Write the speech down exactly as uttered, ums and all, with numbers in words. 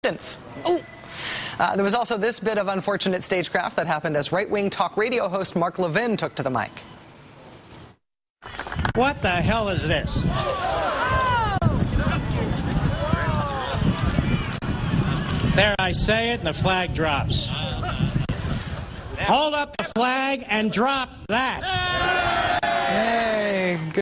seconds. Oh. Uh, there was also this bit of unfortunate stagecraft that happened as right-wing talk radio host Mark Levin took to the mic. What the hell is this? There, I say it, and the flag drops. Hold up the flag and drop that.